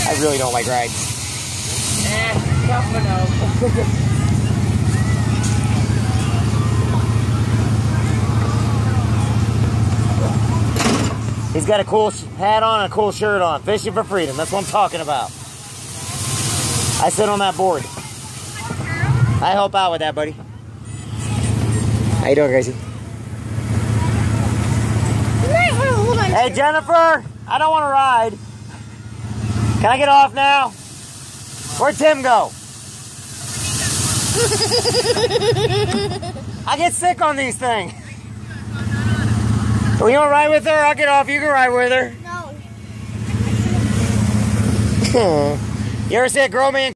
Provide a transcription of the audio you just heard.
I really don't like rides. Tough enough. He's got a cool hat on and a cool shirt on. Fishing for freedom. That's what I'm talking about. I sit on that board. I help out with that, buddy. How you doing, Gracie? Hey, Jennifer. I don't want to ride. Can I get off now? Where'd Tim go? I get sick on these things. Well, you want to ride with her? I'll get off. You can ride with her. No. You ever see a girl man